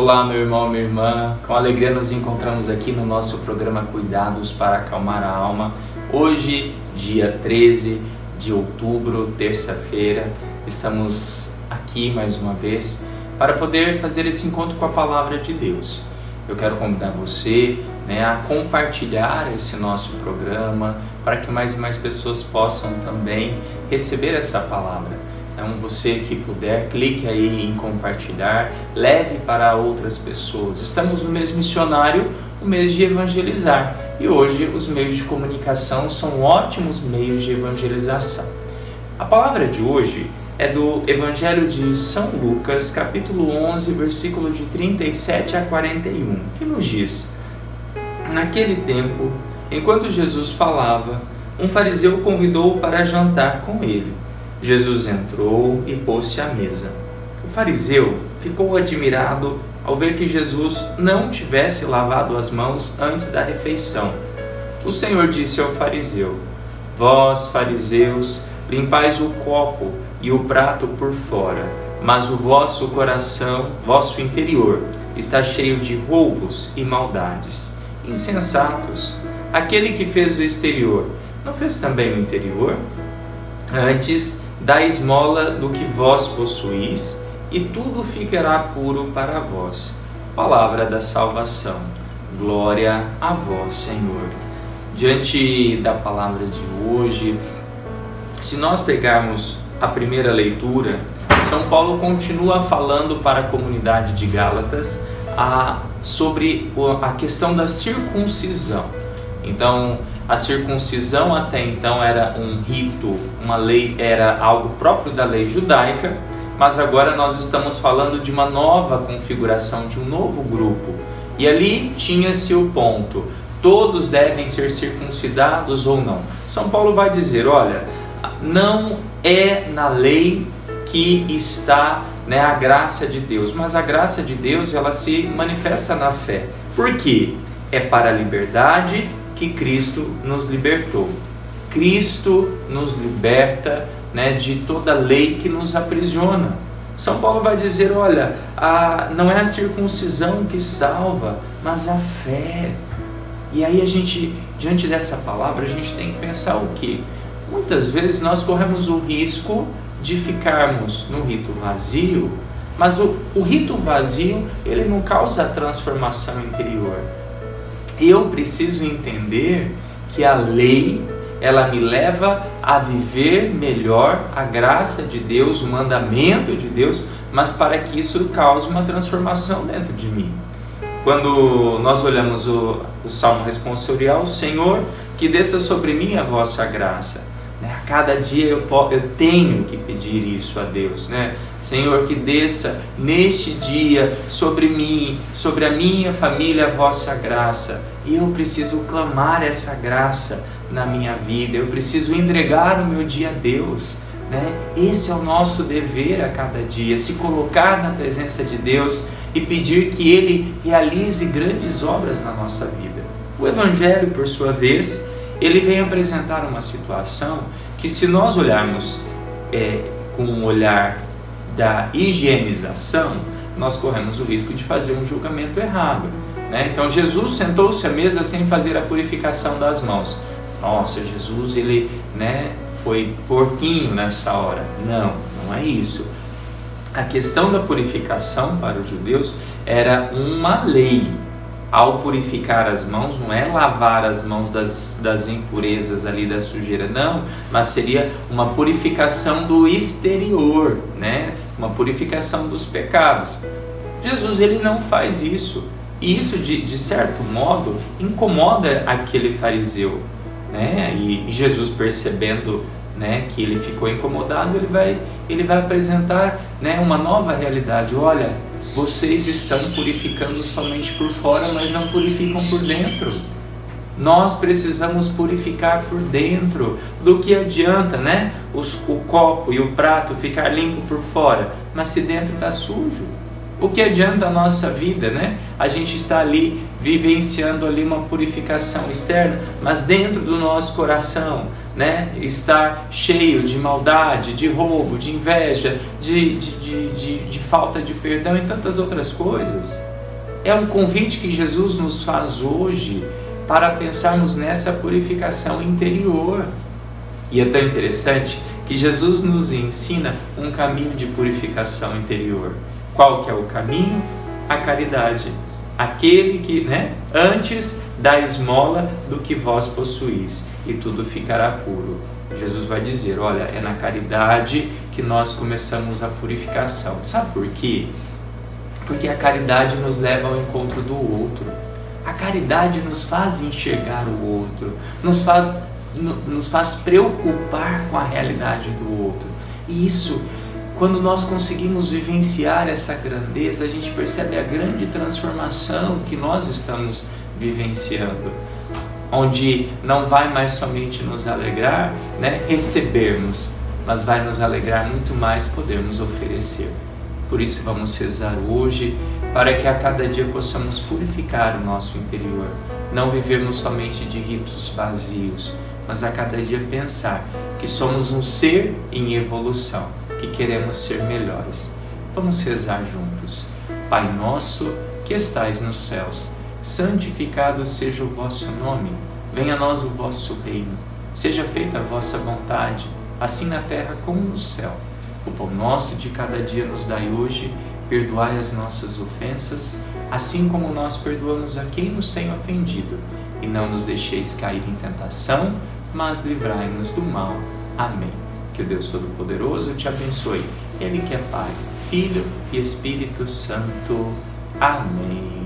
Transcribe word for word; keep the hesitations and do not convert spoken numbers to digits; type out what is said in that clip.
Olá, meu irmão, minha irmã. Com alegria nos encontramos aqui no nosso programa Cuidados para Acalmar a Alma. Hoje, dia treze de outubro, terça-feira, estamos aqui mais uma vez para poder fazer esse encontro com a Palavra de Deus. Eu quero convidar você, né, a compartilhar esse nosso programa para que mais e mais pessoas possam também receber essa palavra. Então, você que puder, clique aí em compartilhar, leve para outras pessoas. Estamos no mês missionário, o mês de evangelizar. E hoje os meios de comunicação são ótimos meios de evangelização. A palavra de hoje é do Evangelho de São Lucas, capítulo onze, versículo de trinta e sete a quarenta e um, que nos diz: Naquele tempo, enquanto Jesus falava, um fariseu o convidou para jantar com ele. Jesus entrou e pôs-se à mesa. O fariseu ficou admirado ao ver que Jesus não tivesse lavado as mãos antes da refeição. O Senhor disse ao fariseu: Vós, fariseus, limpais o copo e o prato por fora, mas o vosso coração, vosso interior, está cheio de roubos e maldades. Insensatos! Aquele que fez o exterior, não fez também o interior? Antes, dá esmola do que vós possuís, e tudo ficará puro para vós. Palavra da salvação. Glória a vós, Senhor. Diante da palavra de hoje, se nós pegarmos a primeira leitura, São Paulo continua falando para a comunidade de Gálatas a, sobre a questão da circuncisão. Então, a circuncisão até então era um rito, uma lei, era algo próprio da lei judaica, mas agora nós estamos falando de uma nova configuração, de um novo grupo. E ali tinha-se o ponto: todos devem ser circuncidados ou não. São Paulo vai dizer, olha, não é na lei que está, né, a graça de Deus, mas a graça de Deus ela se manifesta na fé. Por quê? É para a liberdade que Cristo nos libertou. Cristo nos liberta, né, de toda lei que nos aprisiona. São Paulo vai dizer, olha, a, não é a circuncisão que salva, mas a fé. E aí a gente, diante dessa palavra, a gente tem que pensar o quê? Muitas vezes nós corremos o risco de ficarmos no rito vazio, mas o, o rito vazio, ele não causa a transformação interior. Eu preciso entender que a lei, ela me leva a viver melhor a graça de Deus, o mandamento de Deus, mas para que isso cause uma transformação dentro de mim. Quando nós olhamos o, o Salmo responsorial, Senhor, que desça sobre mim a vossa graça. Né? A cada dia eu, eu tenho que pedir isso a Deus, né? Senhor, que desça neste dia sobre mim, sobre a minha família, a vossa graça. E eu preciso clamar essa graça na minha vida, eu preciso entregar o meu dia a Deus, né? Esse é o nosso dever a cada dia, se colocar na presença de Deus e pedir que Ele realize grandes obras na nossa vida. O Evangelho, por sua vez, ele vem apresentar uma situação que, se nós olharmos é, com um olhar da higienização, nós corremos o risco de fazer um julgamento errado, né? Então Jesus sentou-se à mesa sem fazer a purificação das mãos. Nossa, Jesus ele, né, foi porquinho nessa hora. Não, não é isso. A questão da purificação para os judeus era uma lei. Ao purificar as mãos, não é lavar as mãos das, das impurezas ali, da sujeira, não, mas seria uma purificação do exterior, né? Uma purificação dos pecados. Jesus ele não faz isso, e isso de, de certo modo incomoda aquele fariseu, né? E Jesus, percebendo, né, que ele ficou incomodado, ele vai, ele vai apresentar, né, uma nova realidade. Olha, vocês estão purificando somente por fora, mas não purificam por dentro. Nós precisamos purificar por dentro. Do que adianta, né, Os, o copo e o prato ficar limpo por fora, mas se dentro está sujo? O que adianta a nossa vida, né? A gente está ali vivenciando ali uma purificação externa, mas dentro do nosso coração, né, está cheio de maldade, de roubo, de inveja, de, de, de, de, de falta de perdão e tantas outras coisas. É um convite que Jesus nos faz hoje para pensarmos nessa purificação interior. E é tão interessante que Jesus nos ensina um caminho de purificação interior. Qual que é o caminho? A caridade. Aquele que, né, antes dá esmola do que vós possuís, e tudo ficará puro. Jesus vai dizer, olha, é na caridade que nós começamos a purificação. Sabe por quê? Porque a caridade nos leva ao encontro do outro. A caridade nos faz enxergar o outro, nos faz, nos faz preocupar com a realidade do outro. E isso, quando nós conseguimos vivenciar essa grandeza, a gente percebe a grande transformação que nós estamos vivenciando, onde não vai mais somente nos alegrar, né, recebermos, mas vai nos alegrar muito mais podermos oferecer. Por isso vamos rezar hoje, para que a cada dia possamos purificar o nosso interior, não vivermos somente de ritos vazios, mas a cada dia pensar que somos um ser em evolução, que queremos ser melhores. Vamos rezar juntos. Pai nosso, que estais nos céus, santificado seja o vosso nome, venha a nós o vosso reino, seja feita a vossa vontade, assim na terra como no céu. O pão nosso de cada dia nos dai hoje, perdoai as nossas ofensas, assim como nós perdoamos a quem nos tem ofendido, e não nos deixeis cair em tentação, mas livrai-nos do mal. Amém. Que o Deus Todo-Poderoso te abençoe, Ele que é Pai, Filho e Espírito Santo. Amém.